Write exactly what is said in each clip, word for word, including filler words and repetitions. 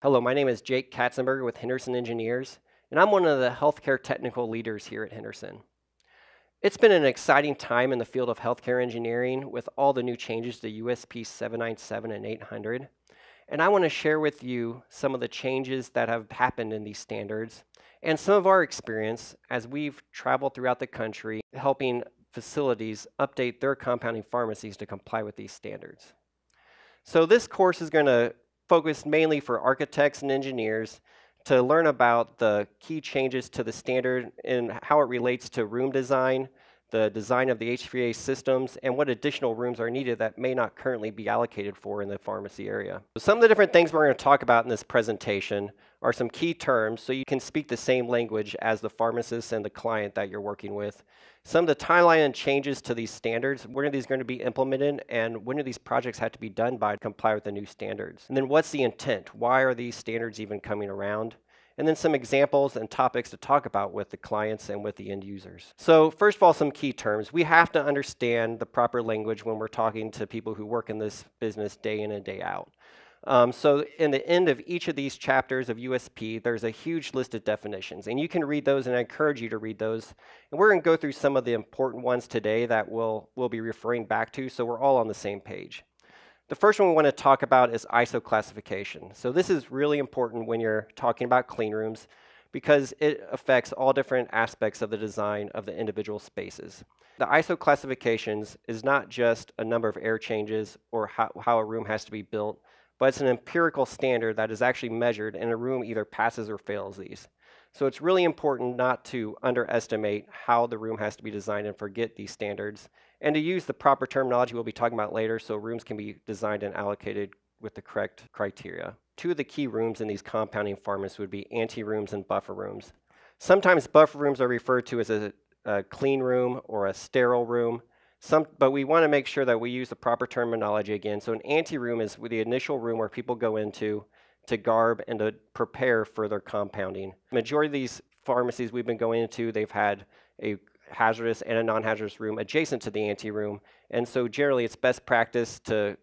Hello, my name is Jake Katzenberger with Henderson Engineers, and I'm one of the healthcare technical leaders here at Henderson. It's been an exciting time in the field of healthcare engineering with all the new changes to U S P seven ninety-seven and eight hundred, and I want to share with you some of the changes that have happened in these standards and some of our experience as we've traveled throughout the country helping facilities update their compounding pharmacies to comply with these standards. So this course is going to focus mainly for architects and engineers to learn about the key changes to the standard and how it relates to room design, the design of the H V A systems, and what additional rooms are needed that may not currently be allocated for in the pharmacy area. So some of the different things we're going to talk about in this presentation are some key terms so you can speak the same language as the pharmacist and the client that you're working with. Some of the timeline and changes to these standards, when are these going to be implemented, and when do these projects have to be done by to comply with the new standards? And then what's the intent? Why are these standards even coming around? And then some examples and topics to talk about with the clients and with the end users. So first of all, some key terms. We have to understand the proper language when we're talking to people who work in this business day in and day out. Um, so in the end of each of these chapters of U S P, there's a huge list of definitions, and you can read those, and I encourage you to read those. And we're going to go through some of the important ones today that we'll, we'll be referring back to, so we're all on the same page. The first one we want to talk about is I S O classification. So this is really important when you're talking about clean rooms because it affects all different aspects of the design of the individual spaces. The I S O classifications is not just a number of air changes or how, how a room has to be built, but it's an empirical standard that is actually measured, and a room either passes or fails these. So it's really important not to underestimate how the room has to be designed and forget these standards, and to use the proper terminology we'll be talking about later so rooms can be designed and allocated with the correct criteria. Two of the key rooms in these compounding pharmacies would be ante-rooms and buffer rooms. Sometimes buffer rooms are referred to as a, a clean room or a sterile room. Some, but we want to make sure that we use the proper terminology again. So an ante-room is the initial room where people go into to garb and to prepare for their compounding. The majority of these pharmacies we've been going into, they've had a hazardous and a non-hazardous room adjacent to the ante-room. And so generally it's best practice to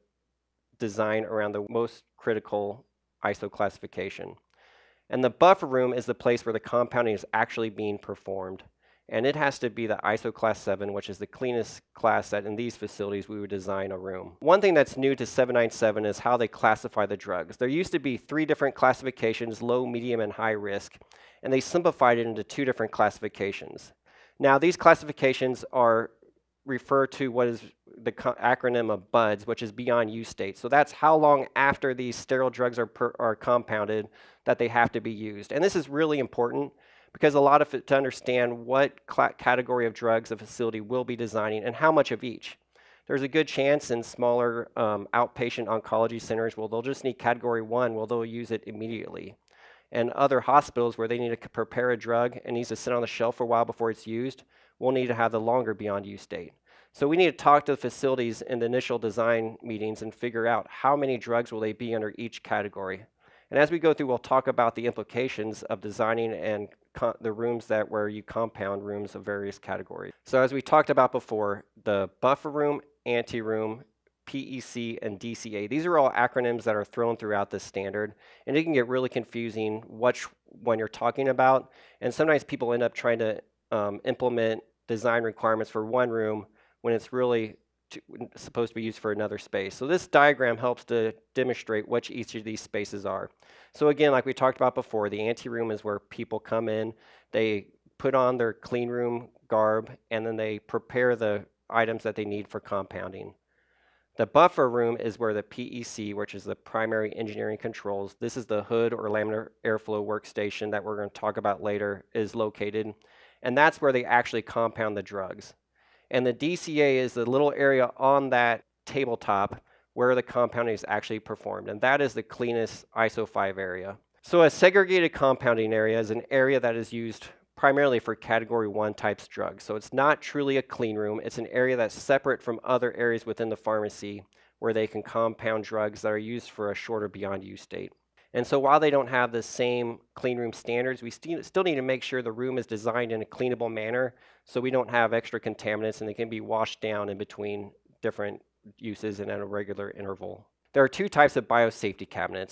design around the most critical I S O classification. And the buffer room is the place where the compounding is actually being performed. And it has to be the I S O class seven, which is the cleanest class that in these facilities we would design a room. One thing that's new to seven ninety-seven is how they classify the drugs. There used to be three different classifications, low, medium, and high risk, and they simplified it into two different classifications. Now these classifications are refer to what is the acronym of B U Ds, which is beyond use state. So that's how long after these sterile drugs are, per, are compounded that they have to be used. And this is really important because a lot of it to understand what category of drugs a facility will be designing and how much of each. There's a good chance in smaller um, outpatient oncology centers, well, they'll just need category one, well, they'll use it immediately. And other hospitals where they need to prepare a drug and needs to sit on the shelf for a while before it's used, we'll need to have the longer beyond use date. So we need to talk to the facilities in the initial design meetings and figure out how many drugs will they be under each category. And as we go through, we'll talk about the implications of designing and the rooms that where you compound rooms of various categories. So as we talked about before, the buffer room, ante-room, P E C, and D C A, these are all acronyms that are thrown throughout this standard, and it can get really confusing which one you're talking about, and sometimes people end up trying to um, implement design requirements for one room when it's really to, supposed to be used for another space. So this diagram helps to demonstrate what each of these spaces are. So again, like we talked about before, the ante-room is where people come in, they put on their clean room garb, and then they prepare the items that they need for compounding. The buffer room is where the P E C, which is the primary engineering controls, this is the hood or laminar airflow workstation that we're going to talk about later, is located. And that's where they actually compound the drugs. And the D C A is the little area on that tabletop where the compounding is actually performed. And that is the cleanest I S O five area. So a segregated compounding area is an area that is used primarily for category one types drugs. So it's not truly a clean room. It's an area that's separate from other areas within the pharmacy where they can compound drugs that are used for a shorter beyond use date. And so while they don't have the same clean room standards, we st still need to make sure the room is designed in a cleanable manner so we don't have extra contaminants and they can be washed down in between different uses and at a regular interval. There are two types of biosafety cabinets.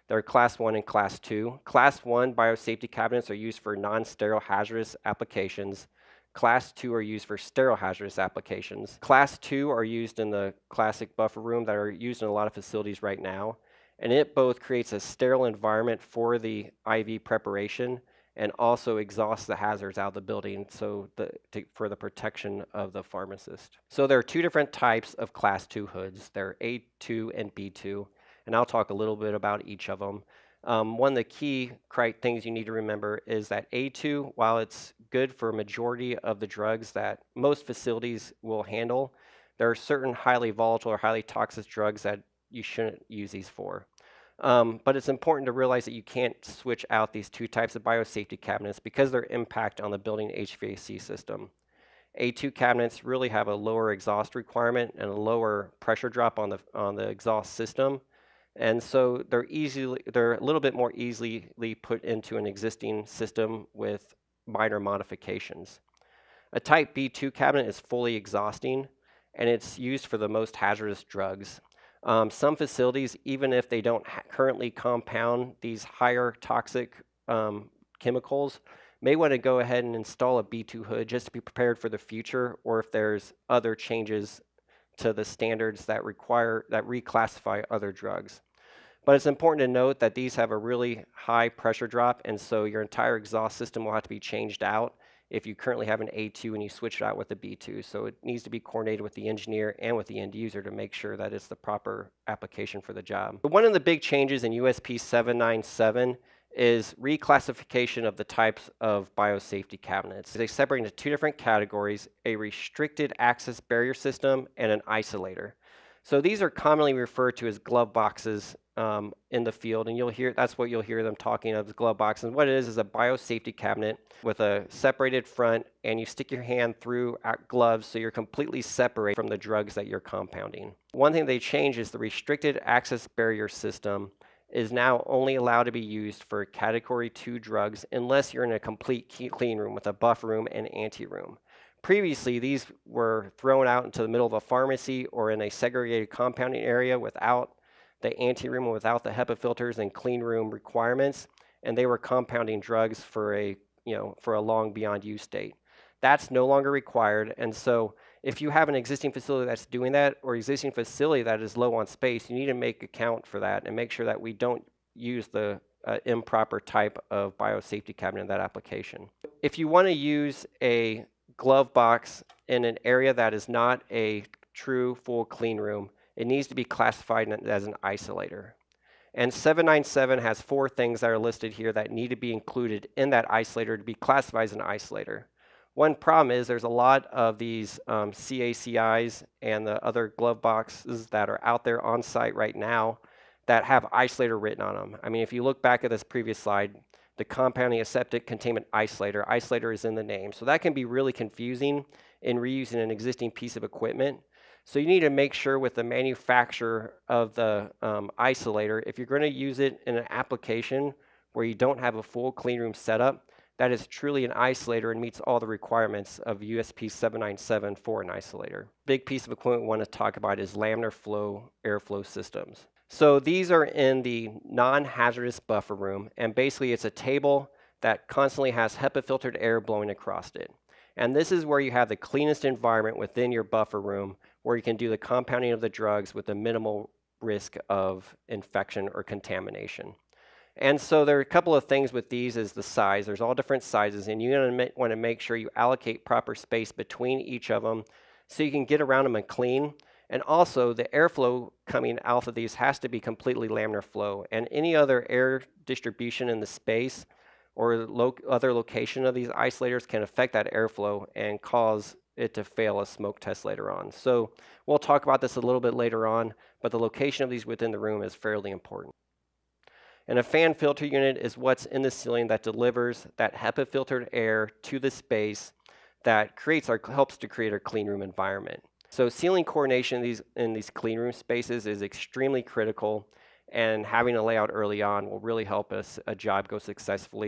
There are class one and class two. Class one biosafety cabinets are used for non-sterile hazardous applications. Class two are used for sterile hazardous applications. Class two are used in the classic buffer room that are used in a lot of facilities right now. And it both creates a sterile environment for the I V preparation and also exhausts the hazards out of the building so the, to, for the protection of the pharmacist. So there are two different types of class two hoods. There are A two and B two, and I'll talk a little bit about each of them. Um, one of the key things you need to remember is that A two, while it's good for a majority of the drugs that most facilities will handle, there are certain highly volatile or highly toxic drugs that you shouldn't use these for. Um, but it's important to realize that you can't switch out these two types of biosafety cabinets because of their impact on the building H V A C system. A two cabinets really have a lower exhaust requirement and a lower pressure drop on the on the exhaust system, and so they're easily they're a little bit more easily put into an existing system with minor modifications. A type B two cabinet is fully exhausting, and it's used for the most hazardous drugs. Um, some facilities, even if they don't currently compound these higher toxic um, chemicals, may want to go ahead and install a B two hood just to be prepared for the future, or if there's other changes to the standards that require that reclassify other drugs. But it's important to note that these have a really high pressure drop, and so your entire exhaust system will have to be changed out if you currently have an A two and you switch it out with a B two. So it needs to be coordinated with the engineer and with the end user to make sure that it's the proper application for the job. But one of the big changes in U S P seven ninety-seven is reclassification of the types of biosafety cabinets. They separate into two different categories: a restricted access barrier system and an isolator. So these are commonly referred to as glove boxes um, in the field, and you'll hear that's what you'll hear them talking of, the glove box. And what it is is a biosafety cabinet with a separated front, and you stick your hand through gloves so you're completely separated from the drugs that you're compounding. One thing they changed is the restricted access barrier system is now only allowed to be used for category two drugs unless you're in a complete clean room with a buffer room and anteroom. Previously, these were thrown out into the middle of a pharmacy or in a segregated compounding area without the anteroom and without the HEPA filters and clean room requirements, and they were compounding drugs for a, you know, for a long beyond use date. That's no longer required, and so if you have an existing facility that's doing that or existing facility that is low on space, you need to make account for that and make sure that we don't use the uh, improper type of biosafety cabinet in that application. If you want to use a glove box in an area that is not a true full clean room, it needs to be classified as an isolator. And seven ninety-seven has four things that are listed here that need to be included in that isolator to be classified as an isolator. One problem is there's a lot of these um, C A C Is and the other glove boxes that are out there on site right now that have isolator written on them. I mean, if you look back at this previous slide, the compounding aseptic containment isolator. Isolator is in the name. So that can be really confusing in reusing an existing piece of equipment. So you need to make sure with the manufacturer of the um, isolator, if you're going to use it in an application where you don't have a full clean room setup, that is truly an isolator and meets all the requirements of U S P seven ninety-seven for an isolator. Big piece of equipment we want to talk about is laminar flow airflow systems. So these are in the non-hazardous buffer room, and basically it's a table that constantly has HEPA filtered air blowing across it. And this is where you have the cleanest environment within your buffer room where you can do the compounding of the drugs with a minimal risk of infection or contamination. And so there are a couple of things with these is the size. There's all different sizes, and you want to make sure you allocate proper space between each of them so you can get around them and clean. And also, the airflow coming out of these has to be completely laminar flow. And any other air distribution in the space or lo other location of these isolators can affect that airflow and cause it to fail a smoke test later on. So we'll talk about this a little bit later on, but the location of these within the room is fairly important. And a fan filter unit is what's in the ceiling that delivers that HEPA filtered air to the space that creates our, helps to create our clean room environment. So ceiling coordination in these, in these clean room spaces is extremely critical, and having a layout early on will really help us a job go successfully.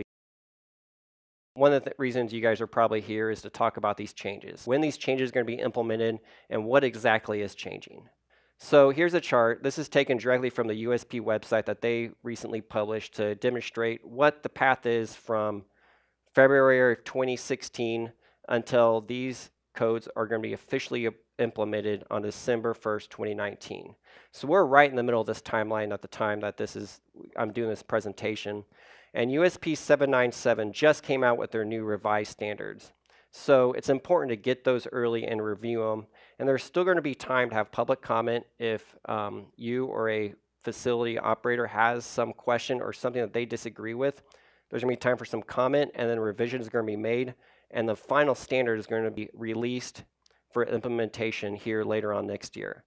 One of the reasons you guys are probably here is to talk about these changes, when these changes are going to be implemented, and what exactly is changing. So here's a chart. This is taken directly from the U S P website that they recently published to demonstrate what the path is from February of twenty sixteen until these codes are going to be officially implemented on December first, twenty nineteen. So we're right in the middle of this timeline at the time that this is, I'm doing this presentation. And U S P seven ninety-seven just came out with their new revised standards. So it's important to get those early and review them. And there's still going to be time to have public comment if um, you or a facility operator has some question or something that they disagree with. There's going to be time for some comment, and then revisions are going to be made, and the final standard is going to be released for implementation here later on next year.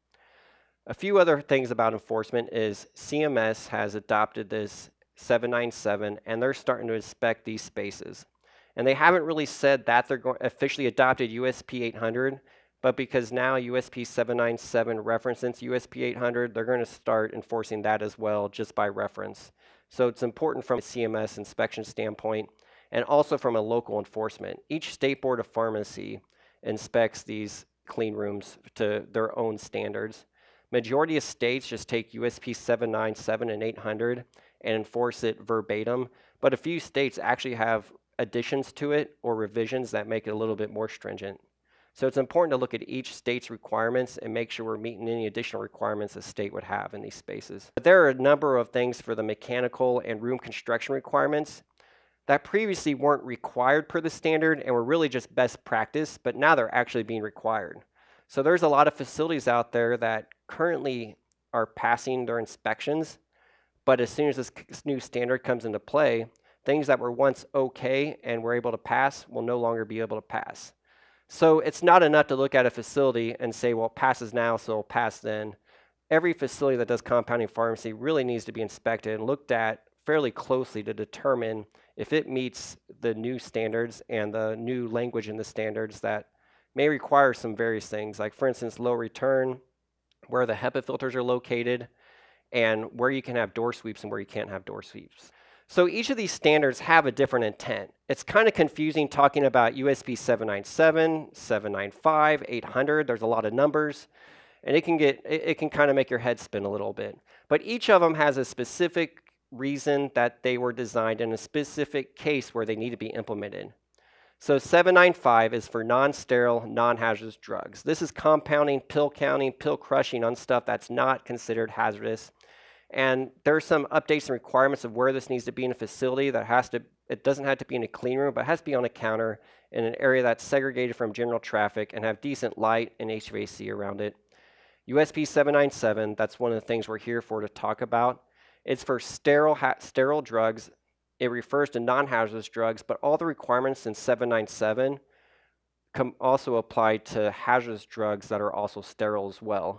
A few other things about enforcement is C M S has adopted this seven ninety-seven, and they're starting to inspect these spaces. And they haven't really said that they're going officially adopted U S P eight hundred, but because now U S P seven ninety-seven references U S P eight hundred, they're going to start enforcing that as well just by reference. So it's important from a C M S inspection standpoint and also from a local enforcement. Each state board of pharmacy inspects these clean rooms to their own standards. Majority of states just take U S P seven ninety-seven and eight hundred and enforce it verbatim, but a few states actually have additions to it or revisions that make it a little bit more stringent. So it's important to look at each state's requirements and make sure we're meeting any additional requirements a state would have in these spaces. But there are a number of things for the mechanical and room construction requirements that previously weren't required per the standard and were really just best practice, but now they're actually being required. So there's a lot of facilities out there that currently are passing their inspections, but as soon as this new standard comes into play, things that were once okay and were able to pass will no longer be able to pass. So it's not enough to look at a facility and say, well, it passes now, so it'll pass then. Every facility that does compounding pharmacy really needs to be inspected and looked at fairly closely to determine if it meets the new standards and the new language in the standards that may require some various things, like for instance, low return, where the HEPA filters are located, and where you can have door sweeps and where you can't have door sweeps. So each of these standards have a different intent. It's kind of confusing talking about U S P seven ninety-seven, seven ninety-five, eight hundred. There's a lot of numbers, and it can get it, it can kind of make your head spin a little bit. But each of them has a specific reason that they were designed in a specific case where they need to be implemented. So seven ninety-five is for non-sterile, non-hazardous drugs. This is compounding, pill counting, pill crushing on stuff that's not considered hazardous. And there are some updates and requirements of where this needs to be in a facility that has to, it doesn't have to be in a clean room, but it has to be on a counter in an area that's segregated from general traffic and have decent light and H V A C around it. U S P seven ninety-seven, that's one of the things we're here for to talk about. It's for sterile, sterile drugs. It refers to non-hazardous drugs, but all the requirements in seven ninety-seven come also apply to hazardous drugs that are also sterile as well.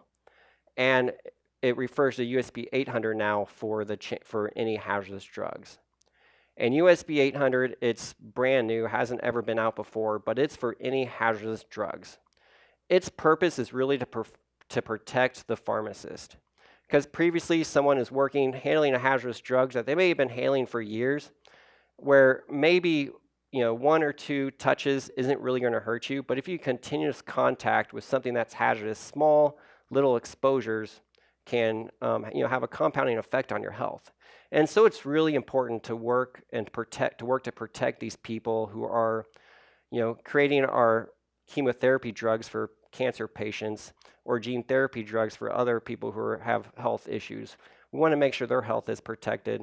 And it refers to U S P eight hundred now for the for any hazardous drugs. And U S P eight hundred, it's brand new, hasn't ever been out before, but it's for any hazardous drugs. Its purpose is really to, to protect the pharmacist. Because previously someone is working, handling a hazardous drug that they may have been handling for years, where maybe you know, one or two touches isn't really going to hurt you, but if you continuous contact with something that's hazardous, small little exposures can um, you know, have a compounding effect on your health. And so it's really important to work and protect to work to protect these people who are you know, creating our chemotherapy drugs for cancer patients or gene therapy drugs for other people who are, have health issues. We want to make sure their health is protected.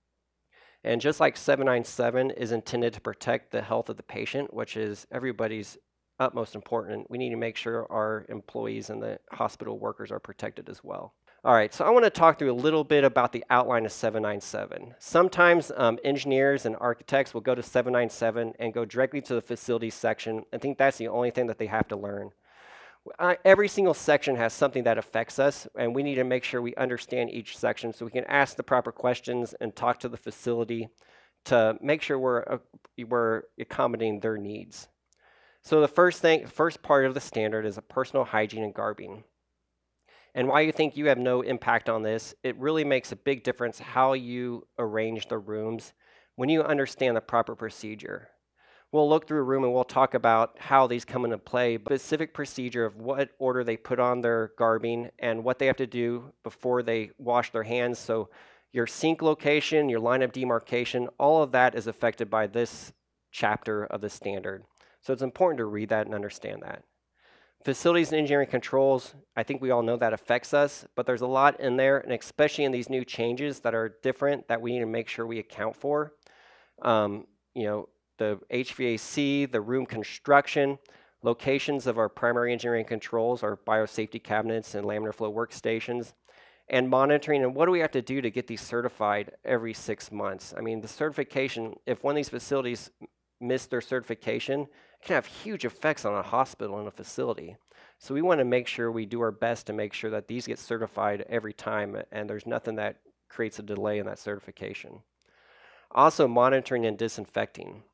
And just like seven ninety-seven is intended to protect the health of the patient, which is everybody's utmost important, we need to make sure our employees and the hospital workers are protected as well. All right, so I want to talk through a little bit about the outline of seven ninety-seven. Sometimes um, engineers and architects will go to seven ninety-seven and go directly to the facilities section. I think that's the only thing that they have to learn. I, every single section has something that affects us, and we need to make sure we understand each section so we can ask the proper questions and talk to the facility to make sure we're, uh, we're accommodating their needs. So the first thing, first part of the standard is a personal hygiene and garbing. And while you think you have no impact on this, it really makes a big difference how you arrange the rooms when you understand the proper procedure. We'll look through a room and we'll talk about how these come into play, specific procedure of what order they put on their garbing and what they have to do before they wash their hands. So your sink location, your line of demarcation, all of that is affected by this chapter of the standard. So it's important to read that and understand that. Facilities and engineering controls, I think we all know that affects us, but there's a lot in there, and especially in these new changes that are different that we need to make sure we account for. Um, you know, the H V A C, the room construction, locations of our primary engineering controls, our biosafety cabinets and laminar flow workstations, and monitoring, and what do we have to do to get these certified every six months? I mean, the certification, if one of these facilities miss their certification, it can have huge effects on a hospital and a facility. So we want to make sure we do our best to make sure that these get certified every time, and there's nothing that creates a delay in that certification. Also, monitoring and disinfecting.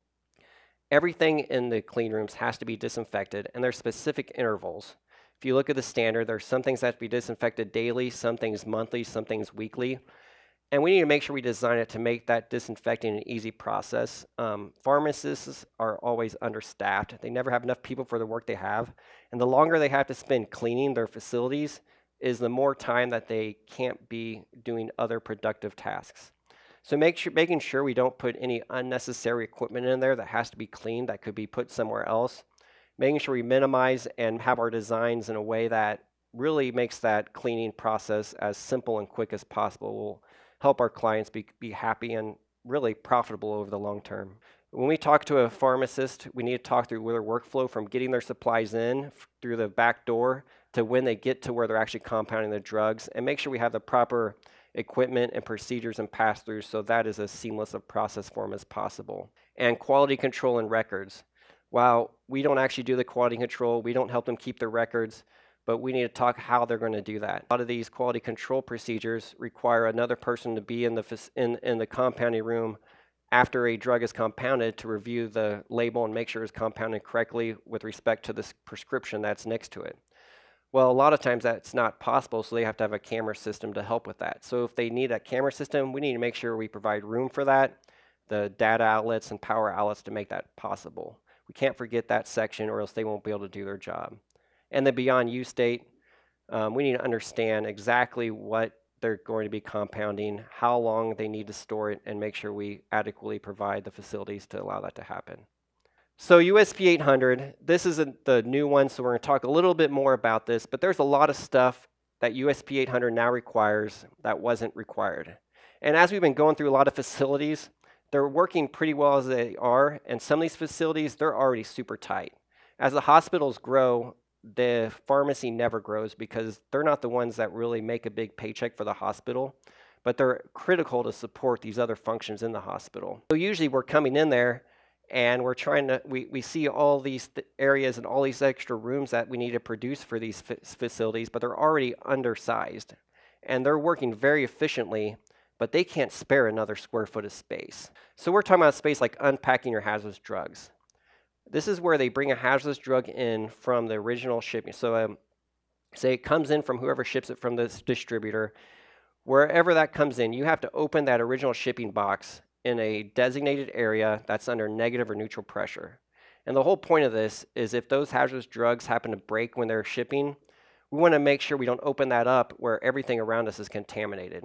Everything in the clean rooms has to be disinfected, and there's specific intervals. If you look at the standard, there's some things that have to be disinfected daily, some things monthly, some things weekly. And we need to make sure we design it to make that disinfecting an easy process. Um, pharmacists are always understaffed. They never have enough people for the work they have. And the longer they have to spend cleaning their facilities is the more time that they can't be doing other productive tasks. So make sure, making sure we don't put any unnecessary equipment in there that has to be cleaned that could be put somewhere else. Making sure we minimize and have our designs in a way that really makes that cleaning process as simple and quick as possible will help our clients be, be happy and really profitable over the long term. When we talk to a pharmacist, we need to talk through their workflow from getting their supplies in through the back door to when they get to where they're actually compounding the drugs, and make sure we have the proper equipment and procedures and pass-throughs so that is as seamless a process for them as possible. And quality control and records. While we don't actually do the quality control, we don't help them keep their records, but we need to talk how they're going to do that. A lot of these quality control procedures require another person to be in the, in, in the compounding room after a drug is compounded to review the label and make sure it's compounded correctly with respect to the prescription that's next to it. Well, a lot of times that's not possible, so they have to have a camera system to help with that. So if they need a camera system, we need to make sure we provide room for that, the data outlets and power outlets to make that possible. We can't forget that section or else they won't be able to do their job. And the beyond use date, um, we need to understand exactly what they're going to be compounding, how long they need to store it, and make sure we adequately provide the facilities to allow that to happen. So U S P eight hundred, this isn't the new one, so we're going to talk a little bit more about this, but there's a lot of stuff that U S P eight hundred now requires that wasn't required. And as we've been going through a lot of facilities, they're working pretty well as they are, and some of these facilities, they're already super tight. As the hospitals grow, the pharmacy never grows because they're not the ones that really make a big paycheck for the hospital, but they're critical to support these other functions in the hospital. So usually we're coming in there and we're trying to, we, we see all these th areas and all these extra rooms that we need to produce for these facilities, but they're already undersized. And they're working very efficiently, but they can't spare another square foot of space. So we're talking about space like unpacking your hazardous drugs. This is where they bring a hazardous drug in from the original shipping. So um, say it comes in from whoever ships it from this distributor. Wherever that comes in, you have to open that original shipping box in a designated area that's under negative or neutral pressure. And the whole point of this is if those hazardous drugs happen to break when they're shipping, we want to make sure we don't open that up where everything around us is contaminated.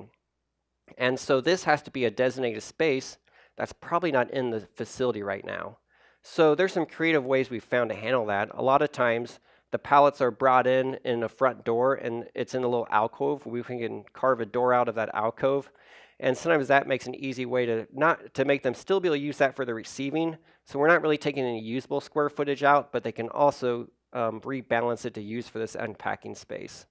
And so this has to be a designated space that's probably not in the facility right now. So there's some creative ways we've found to handle that. A lot of times the pallets are brought in in the front door and it's in a little alcove. We can carve a door out of that alcove. And sometimes that makes an easy way to not to make them still be able to use that for the receiving. So we're not really taking any usable square footage out, but they can also um, rebalance it to use for this unpacking space.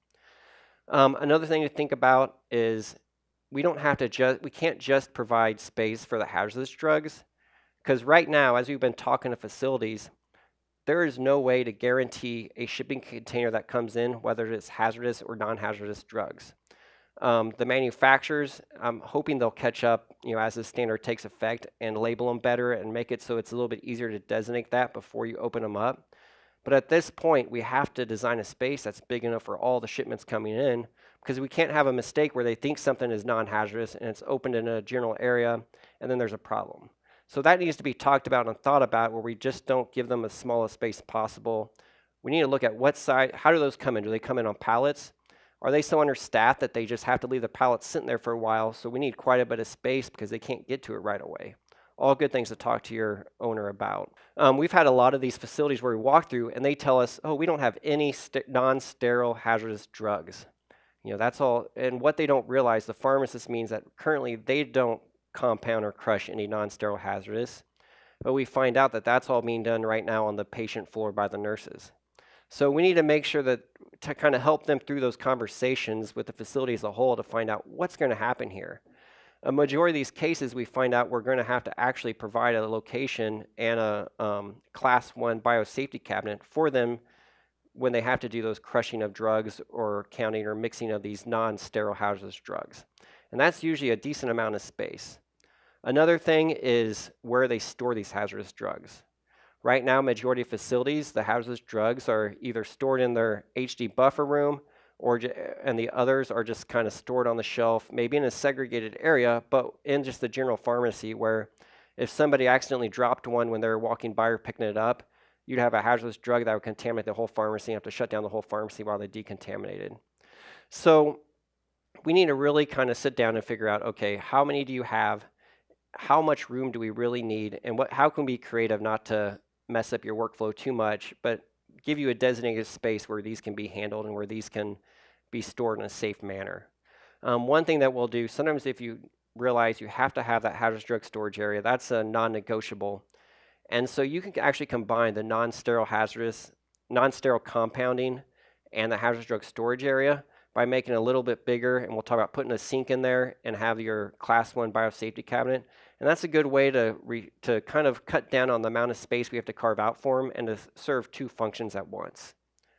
Um, another thing to think about is we don't have to just, we can't just provide space for the hazardous drugs. Because right now, as we've been talking to facilities, there is no way to guarantee a shipping container that comes in, whether it's hazardous or non-hazardous drugs. Um, the manufacturers, I'm hoping they'll catch up, you know, as the standard takes effect and label them better and make it so it's a little bit easier to designate that before you open them up. But at this point, we have to design a space that's big enough for all the shipments coming in, because we can't have a mistake where they think something is non-hazardous and it's opened in a general area and then there's a problem. So that needs to be talked about and thought about, where we just don't give them the smallest space possible. We need to look at what side, how do those come in? Do they come in on pallets? Are they so understaffed that they just have to leave the pallets sitting there for a while? So we need quite a bit of space because they can't get to it right away. All good things to talk to your owner about. Um, we've had a lot of these facilities where we walk through and they tell us, oh, we don't have any non-sterile hazardous drugs. You know, that's all. And what they don't realize, the pharmacist means that currently they don't compound or crush any non-sterile hazardous. But we find out that that's all being done right now on the patient floor by the nurses. So we need to make sure that to kind of help them through those conversations with the facility as a whole to find out what's going to happen here. A majority of these cases, we find out we're going to have to actually provide a location and a um, class one biosafety cabinet for them when they have to do those crushing of drugs or counting or mixing of these non-sterile hazardous drugs. And that's usually a decent amount of space. Another thing is where they store these hazardous drugs. Right now, majority of facilities, the hazardous drugs are either stored in their H D buffer room, or and the others are just kind of stored on the shelf, maybe in a segregated area, but in just the general pharmacy, where if somebody accidentally dropped one when they're walking by or picking it up, you'd have a hazardous drug that would contaminate the whole pharmacy and have to shut down the whole pharmacy while they decontaminated. So we need to really kind of sit down and figure out, okay, how many do you have? How much room do we really need? And what, how can we be creative not to mess up your workflow too much, but give you a designated space where these can be handled and where these can be stored in a safe manner. Um, one thing that we'll do, sometimes if you realize you have to have that hazardous drug storage area, that's a non-negotiable. And so you can actually combine the non-sterile hazardous, non-sterile compounding and the hazardous drug storage area by making it a little bit bigger, and we'll talk about putting a sink in there and have your class one biosafety cabinet. And that's a good way to, re, to kind of cut down on the amount of space we have to carve out for them and to serve two functions at once.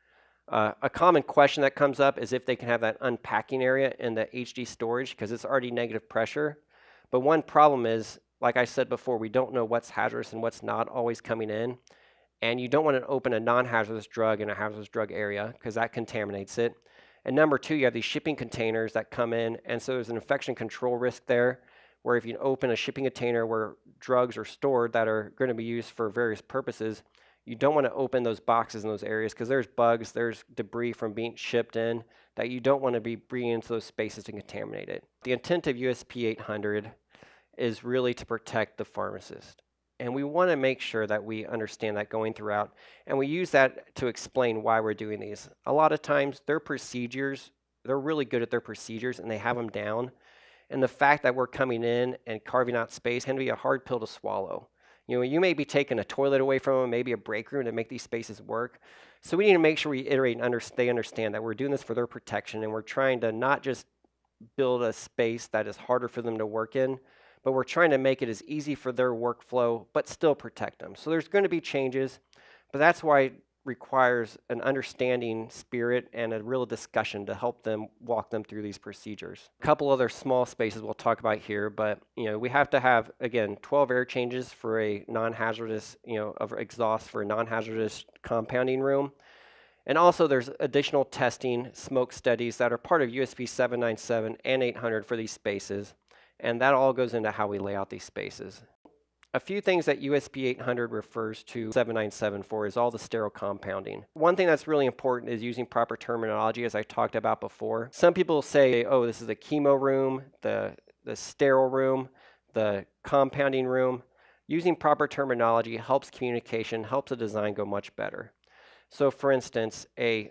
Uh, a common question that comes up is if they can have that unpacking area in the H D storage because it's already negative pressure. But one problem is, like I said before, we don't know what's hazardous and what's not always coming in. And you don't want to open a non-hazardous drug in a hazardous drug area because that contaminates it. And number two, you have these shipping containers that come in, and so there's an infection control risk there, where if you open a shipping container where drugs are stored that are going to be used for various purposes, you don't want to open those boxes in those areas because there's bugs, there's debris from being shipped in that you don't want to be bringing into those spaces to contaminate it. The intent of U S P eight hundred is really to protect the pharmacist. And we want to make sure that we understand that going throughout. And we use that to explain why we're doing these. A lot of times, their procedures, they're really good at their procedures and they have them down. And the fact that we're coming in and carving out space can be a hard pill to swallow. You know, you may be taking a toilet away from them, maybe a break room to make these spaces work. So we need to make sure we iterate and under, they understand that we're doing this for their protection and we're trying to not just build a space that is harder for them to work in, but we're trying to make it as easy for their workflow, but still protect them. So there's going to be changes, but that's why it requires an understanding spirit and a real discussion to help them walk them through these procedures. A couple other small spaces we'll talk about here, but you know, we have to have, again, twelve air changes for a non-hazardous, you know, of exhaust for a non-hazardous compounding room. And also there's additional testing, smoke studies that are part of U S P seven ninety-seven and eight hundred for these spaces. And that all goes into how we lay out these spaces. A few things that U S P eight hundred refers to seven ninety-seven for is all the sterile compounding. One thing that's really important is using proper terminology, as I talked about before. Some people say, oh, this is the chemo room, the, the sterile room, the compounding room. Using proper terminology helps communication, helps the design go much better. So for instance, a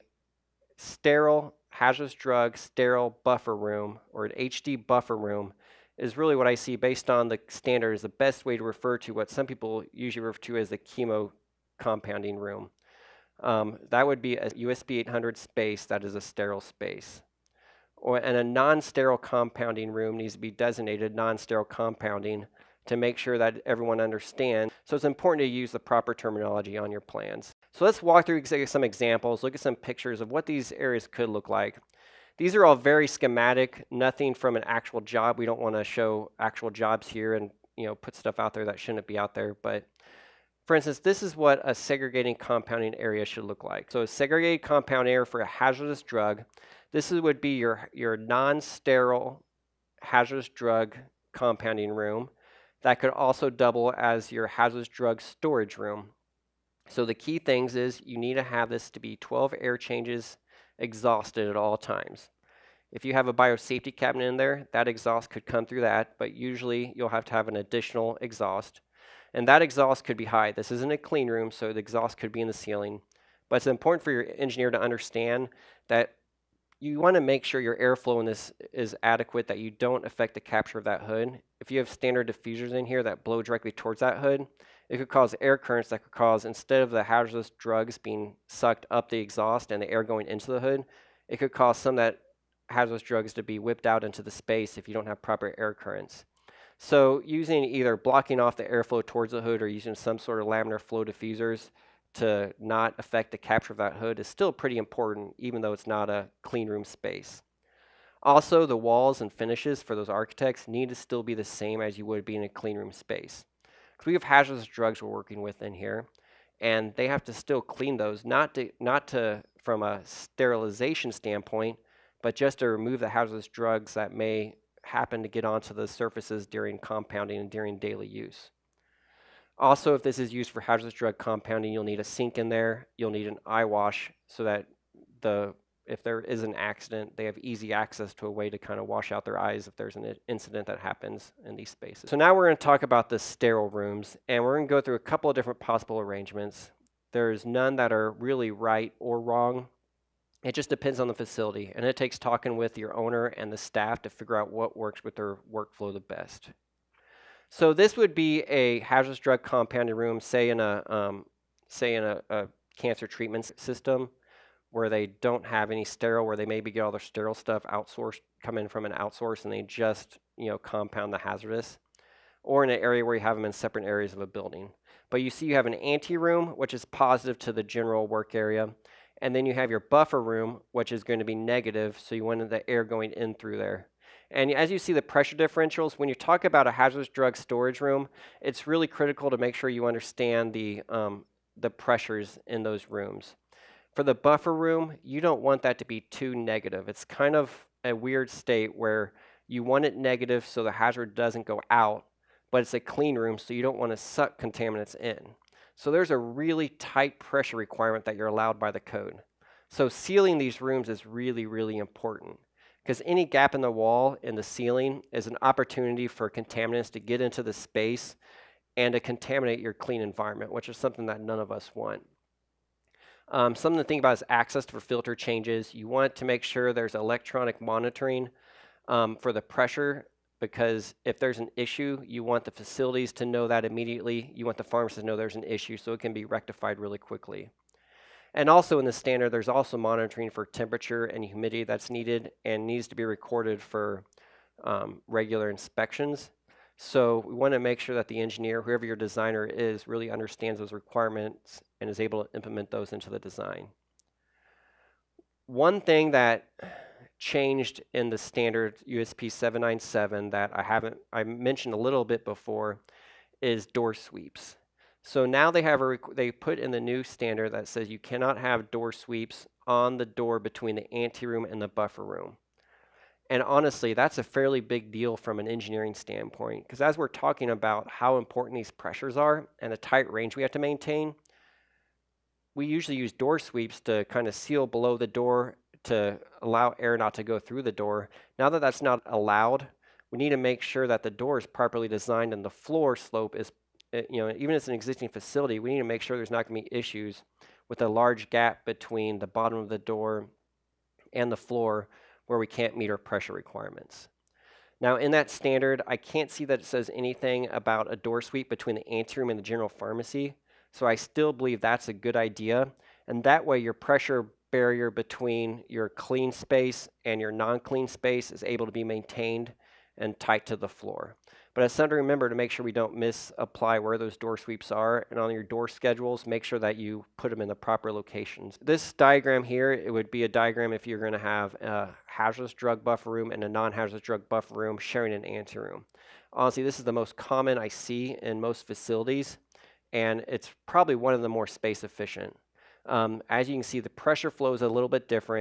sterile hazardous drug sterile buffer room, or an H D buffer room, is really what I see based on the standard is the best way to refer to what some people usually refer to as the chemo compounding room. Um, that would be a U S P eight hundred space that is a sterile space. Or, and a non-sterile compounding room needs to be designated non-sterile compounding to make sure that everyone understands. So it's important to use the proper terminology on your plans. So let's walk through some examples, look at some pictures of what these areas could look like. These are all very schematic, nothing from an actual job. We don't want to show actual jobs here and you know put stuff out there that shouldn't be out there. But for instance, this is what a segregating compounding area should look like. So a segregated compound area for a hazardous drug. This is, would be your, your non-sterile hazardous drug compounding room. That could also double as your hazardous drug storage room. So the key things is you need to have this to be twelve air changes exhausted at all times. If you have a biosafety cabinet in there, that exhaust could come through that, but usually you'll have to have an additional exhaust. And that exhaust could be high. This isn't a clean room, so the exhaust could be in the ceiling. But it's important for your engineer to understand that you want to make sure your airflow in this is adequate, that you don't affect the capture of that hood. If you have standard diffusers in here that blow directly towards that hood, it could cause air currents that could cause, instead of the hazardous drugs being sucked up the exhaust and the air going into the hood, it could cause some of that hazardous drugs to be whipped out into the space if you don't have proper air currents. So using either blocking off the airflow towards the hood or using some sort of laminar flow diffusers to not affect the capture of that hood is still pretty important, even though it's not a clean room space. Also, the walls and finishes for those architects need to still be the same as you would be in a clean room space. Because we have hazardous drugs we're working with in here, and they have to still clean those, not to, not to from a sterilization standpoint, but just to remove the hazardous drugs that may happen to get onto the surfaces during compounding and during daily use. Also, if this is used for hazardous drug compounding, you'll need a sink in there. You'll need an eye wash so that the if there is an accident, they have easy access to a way to kind of wash out their eyes if there's an incident that happens in these spaces. So now we're going to talk about the sterile rooms, and we're going to go through a couple of different possible arrangements. There's none that are really right or wrong. It just depends on the facility, and it takes talking with your owner and the staff to figure out what works with their workflow the best. So this would be a hazardous drug compounding room, say in a um, say in a, a cancer treatment system where they don't have any sterile, where they maybe get all their sterile stuff outsourced, come in from an outsource, and they just you know compound the hazardous, or in an area where you have them in separate areas of a building. But you see you have an ante room, which is positive to the general work area, and then you have your buffer room, which is going to be negative, so you want the air going in through there. And as you see the pressure differentials, when you talk about a hazardous drug storage room, it's really critical to make sure you understand the, um, the pressures in those rooms. For the buffer room, you don't want that to be too negative. It's kind of a weird state where you want it negative so the hazard doesn't go out, but it's a clean room, so you don't want to suck contaminants in. So there's a really tight pressure requirement that you're allowed by the code. So sealing these rooms is really, really important, because any gap in the wall in the ceiling is an opportunity for contaminants to get into the space and to contaminate your clean environment, which is something that none of us want. Um, something to think about is access for filter changes. You want to make sure there's electronic monitoring um, for the pressure, because if there's an issue, you want the facilities to know that immediately. You want the pharmacist to know there's an issue so it can be rectified really quickly. And also in the standard, there's also monitoring for temperature and humidity that's needed and needs to be recorded for um, regular inspections. So we want to make sure that the engineer, whoever your designer is, really understands those requirements and is able to implement those into the design. One thing that changed in the standard U S P seven ninety-seven that I haven't, I mentioned a little bit before, is door sweeps. So now they have a, they put in the new standard that says you cannot have door sweeps on the door between the ante room and the buffer room. And honestly, that's a fairly big deal from an engineering standpoint, because as we're talking about how important these pressures are and the tight range we have to maintain, we usually use door sweeps to kind of seal below the door to allow air not to go through the door. Now that that's not allowed, we need to make sure that the door is properly designed and the floor slope is, you know, even if it's an existing facility, we need to make sure there's not going to be issues with a large gap between the bottom of the door and the floor where we can't meet our pressure requirements. Now in that standard, I can't see that it says anything about a door sweep between the anteroom and the general pharmacy, so I still believe that's a good idea, and that way your pressure barrier between your clean space and your non-clean space is able to be maintained and tight to the floor. But it's something to remember to make sure we don't misapply where those door sweeps are, and on your door schedules, make sure that you put them in the proper locations. This diagram here, it would be a diagram if you're going to have a hazardous drug buffer room and a non-hazardous drug buffer room sharing an anteroom. Honestly, this is the most common I see in most facilities, and it's probably one of the more space efficient. Um, as you can see, the pressure flow is a little bit different,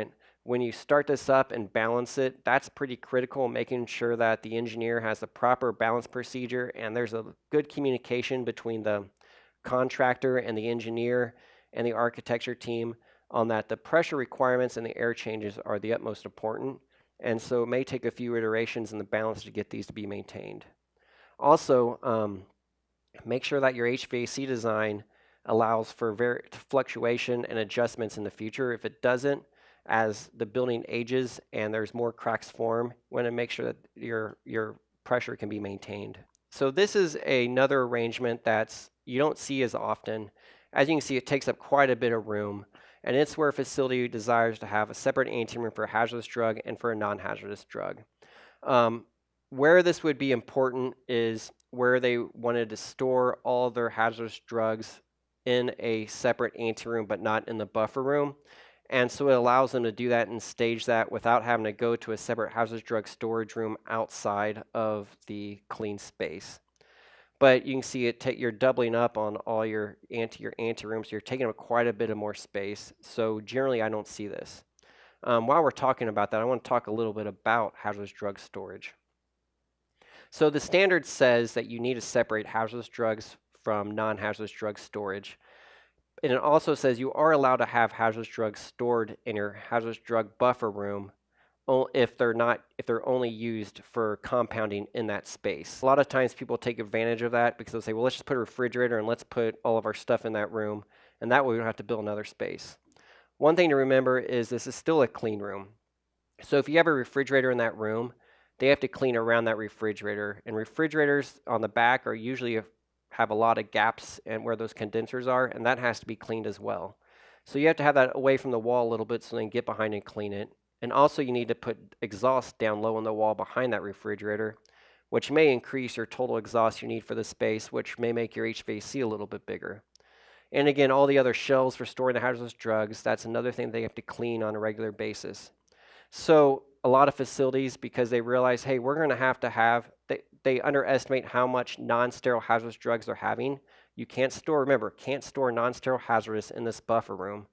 When you start this up and balance it, that's pretty critical, making sure that the engineer has the proper balance procedure and there's a good communication between the contractor and the engineer and the architecture team on that the pressure requirements and the air changes are the utmost important. And so it may take a few iterations in the balance to get these to be maintained. Also, um, make sure that your H V A C design allows for very fluctuation and adjustments in the future. If it doesn't, as the building ages and there's more cracks form, you want to make sure that your, your pressure can be maintained. So this is another arrangement that's you don't see as often. As you can see, it takes up quite a bit of room, and it's where a facility desires to have a separate anteroom for a hazardous drug and for a non-hazardous drug. Um, where this would be important is where they wanted to store all their hazardous drugs in a separate anteroom, but not in the buffer room. And so it allows them to do that and stage that without having to go to a separate hazardous drug storage room outside of the clean space. But you can see it take, you're doubling up on all your anti your anterooms. So you're taking up quite a bit of more space. So generally, I don't see this. Um, while we're talking about that, I want to talk a little bit about hazardous drug storage. So the standard says that you need to separate hazardous drugs from non-hazardous drug storage. And it also says you are allowed to have hazardous drugs stored in your hazardous drug buffer room if they're not if they're only used for compounding in that space. A lot of times people take advantage of that because they'll say, well, let's just put a refrigerator and let's put all of our stuff in that room, and that way we don't have to build another space. One thing to remember is this is still a clean room. So if you have a refrigerator in that room, they have to clean around that refrigerator, and refrigerators on the back are usually a have a lot of gaps and where those condensers are, and that has to be cleaned as well. So you have to have that away from the wall a little bit so they can get behind and clean it. And also you need to put exhaust down low on the wall behind that refrigerator, which may increase your total exhaust you need for the space, which may make your H V A C a little bit bigger. And again, all the other shelves for storing the hazardous drugs, that's another thing they have to clean on a regular basis. So a lot of facilities, because they realize, hey, we're going to have to have, they, they underestimate how much non-sterile hazardous drugs they're having. You can't store, remember, can't store non-sterile hazardous in this buffer room.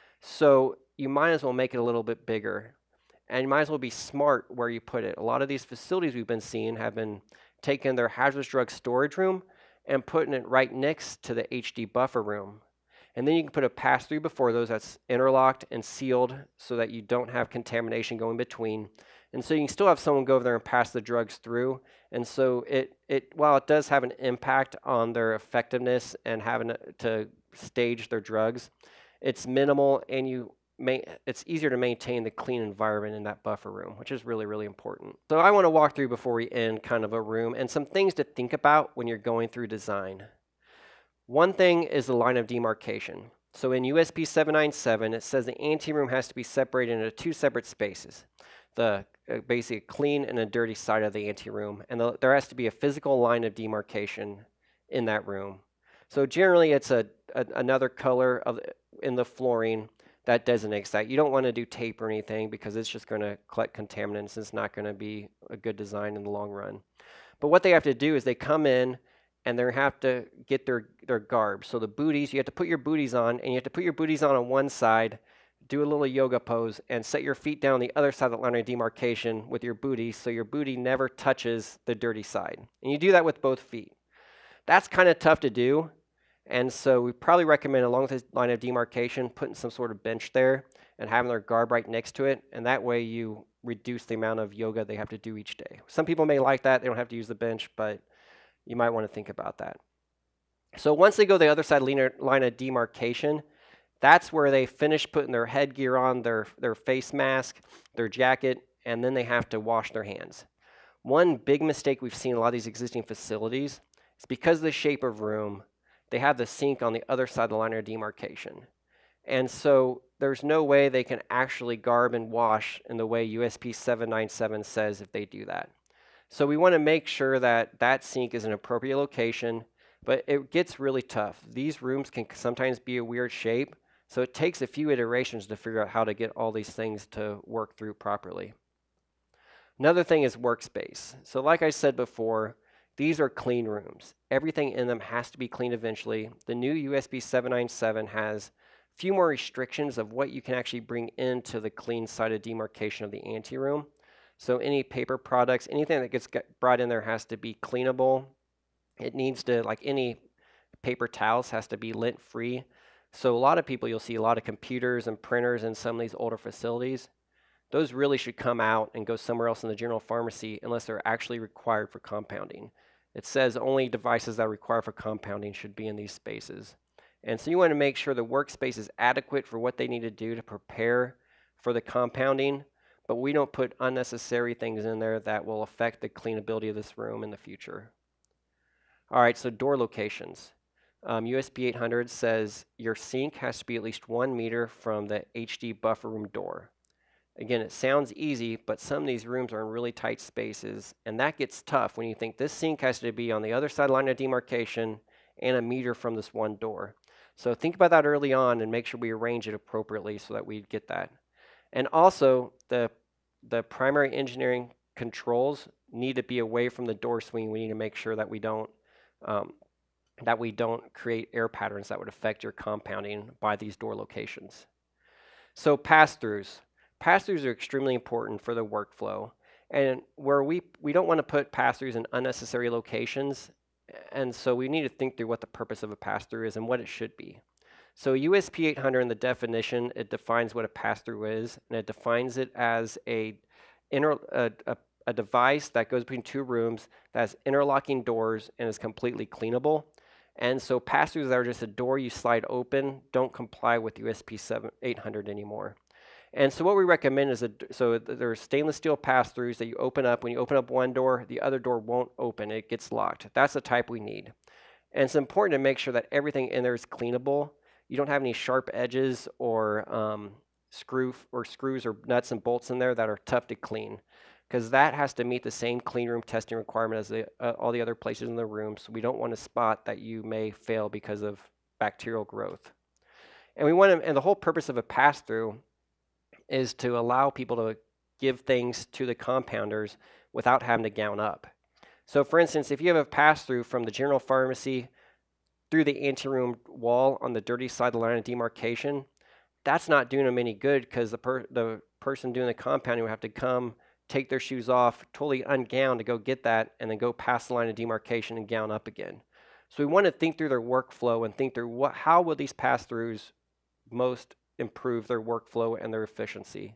So you might as well make it a little bit bigger. And you might as well be smart where you put it. A lot of these facilities we've been seeing have been taking their hazardous drug storage room and putting it right next to the H D buffer room. And then you can put a pass-through before those that's interlocked and sealed so that you don't have contamination going between. And so you can still have someone go over there and pass the drugs through. And so it, it while it does have an impact on their effectiveness and having to stage their drugs, it's minimal, and you may, it's easier to maintain the clean environment in that buffer room, which is really, really important. So I want to walk through before we end kind of a room and some things to think about when you're going through design. One thing is the line of demarcation. So in U S P seven ninety-seven, it says the anteroom has to be separated into two separate spaces, the uh, basically clean and a dirty side of the anteroom, and the, there has to be a physical line of demarcation in that room. So generally, it's a, a another color of in the flooring that designates that. You don't want to do tape or anything because it's just going to collect contaminants. It's not going to be a good design in the long run. But what they have to do is they come in and they have to get their, their garb. So the booties, you have to put your booties on, and you have to put your booties on on one side, do a little yoga pose, and set your feet down the other side of the line of demarcation with your booty so your booty never touches the dirty side. And you do that with both feet. That's kind of tough to do, and so we probably recommend along with this line of demarcation putting some sort of bench there and having their garb right next to it, and that way you reduce the amount of yoga they have to do each day. Some people may like that. They don't have to use the bench, but you might want to think about that. So once they go the other side line of demarcation, that's where they finish putting their headgear on, their, their face mask, their jacket, and then they have to wash their hands. One big mistake we've seen in a lot of these existing facilities is because of the shape of room, they have the sink on the other side of the line of demarcation. And so there's no way they can actually garb and wash in the way U S P seven ninety-seven says if they do that. So we want to make sure that that sink is an appropriate location, but it gets really tough. These rooms can sometimes be a weird shape, so it takes a few iterations to figure out how to get all these things to work through properly. Another thing is workspace. So like I said before, these are clean rooms. Everything in them has to be cleaned eventually. The new U S P seven ninety-seven has few more restrictions of what you can actually bring into the clean side of demarcation of the ante room. So any paper products, anything that gets brought in there has to be cleanable. It needs to, like any paper towels, has to be lint free. So a lot of people, you'll see a lot of computers and printers in some of these older facilities. Those really should come out and go somewhere else in the general pharmacy unless they're actually required for compounding. It says only devices that are required for compounding should be in these spaces. And so you want to make sure the workspace is adequate for what they need to do to prepare for the compounding, but we don't put unnecessary things in there that will affect the cleanability of this room in the future. All right, so door locations. Um, U S P eight hundred says your sink has to be at least one meter from the H D buffer room door. Again, it sounds easy, but some of these rooms are in really tight spaces, and that gets tough when you think this sink has to be on the other side line of demarcation and a meter from this one door. So think about that early on and make sure we arrange it appropriately so that we get that. And also, the, the primary engineering controls need to be away from the door swing. We need to make sure that we don't um, that we don't create air patterns that would affect your compounding by these door locations. So pass-throughs. Pass-throughs are extremely important for the workflow. And where we, we don't want to put pass-throughs in unnecessary locations, and so we need to think through what the purpose of a pass-through is and what it should be. So U S P eight hundred in the definition, it defines what a pass-through is, and it defines it as a, inter, a, a, a device that goes between two rooms that has interlocking doors and is completely cleanable. And so pass-throughs that are just a door you slide open don't comply with U S P eight hundred anymore. And so what we recommend is, a, so there are stainless steel pass-throughs that you open up. When you open up one door, the other door won't open. It gets locked. That's the type we need. And it's important to make sure that everything in there is cleanable. You don't have any sharp edges or um, screw or screws or nuts and bolts in there that are tough to clean, because that has to meet the same clean room testing requirement as the, uh, all the other places in the room. So we don't want to spot that you may fail because of bacterial growth. And we want to, and the whole purpose of a pass-through is to allow people to give things to the compounders without having to gown up. So for instance, if you have a pass-through from the general pharmacy through the anteroom wall on the dirty side of the line of demarcation, that's not doing them any good, because the, per the person doing the compounding would have to come, take their shoes off, totally ungown to go get that, and then go past the line of demarcation and gown up again. So we want to think through their workflow and think through what, how will these pass-throughs most improve their workflow and their efficiency.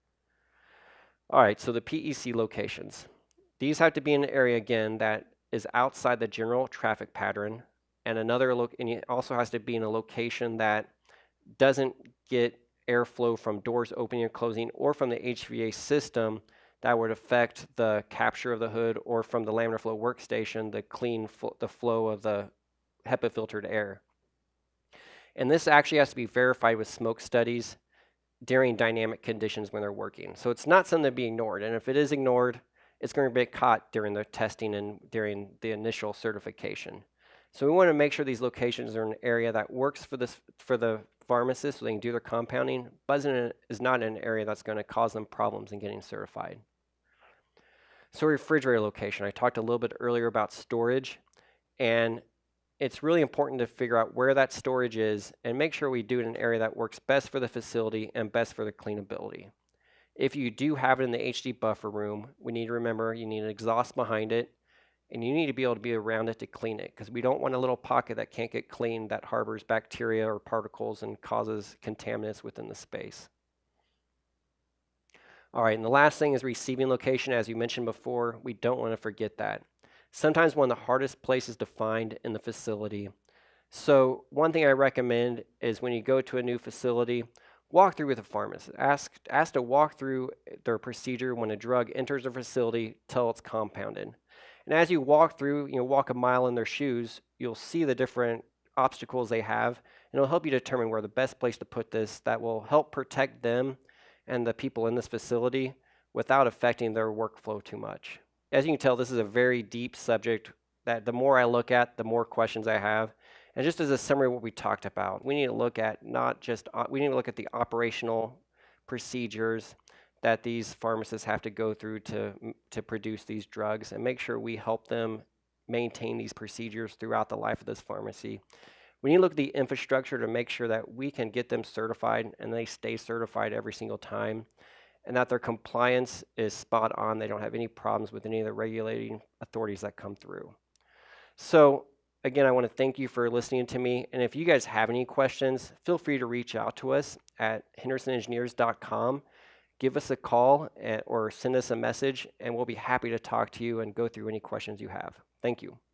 All right, so the P E C locations. These have to be in an area, again, that is outside the general traffic pattern, and another look, and it also has to be in a location that doesn't get airflow from doors opening and closing or from the H V A system that would affect the capture of the hood, or from the laminar flow workstation, the clean fl the flow of the HEPA filtered air. And this actually has to be verified with smoke studies during dynamic conditions when they're working. So it's not something to be ignored. And if it is ignored, it's going to be caught during the testing and during the initial certification. So we want to make sure these locations are in an area that works for this for the pharmacist so they can do their compounding, but is not in an area that's going to cause them problems in getting certified. So refrigerator location. I talked a little bit earlier about storage, and it's really important to figure out where that storage is and make sure we do it in an area that works best for the facility and best for the cleanability. If you do have it in the H D buffer room, we need to remember you need an exhaust behind it, and you need to be able to be around it to clean it, because we don't want a little pocket that can't get cleaned that harbors bacteria or particles and causes contaminants within the space. All right, and the last thing is receiving location. As you mentioned before, we don't want to forget that. Sometimes one of the hardest places to find in the facility. So one thing I recommend is when you go to a new facility, walk through with a pharmacist. Ask, ask to walk through their procedure when a drug enters the facility till it's compounded. And as you walk through, you know, walk a mile in their shoes, you'll see the different obstacles they have, and it'll help you determine where the best place to put this that will help protect them and the people in this facility without affecting their workflow too much. As you can tell, this is a very deep subject that the more I look at, the more questions I have. And just as a summary of what we talked about, we need to look at not just, uh, we need to look at the operational procedures that these pharmacists have to go through to, to produce these drugs, and make sure we help them maintain these procedures throughout the life of this pharmacy. We need to look at the infrastructure to make sure that we can get them certified and they stay certified every single time, and that their compliance is spot on. They don't have any problems with any of the regulating authorities that come through. So again, I want to thank you for listening to me. And if you guys have any questions, feel free to reach out to us at henderson engineers dot com. Give us a call and, or send us a message, and we'll be happy to talk to you and go through any questions you have. Thank you.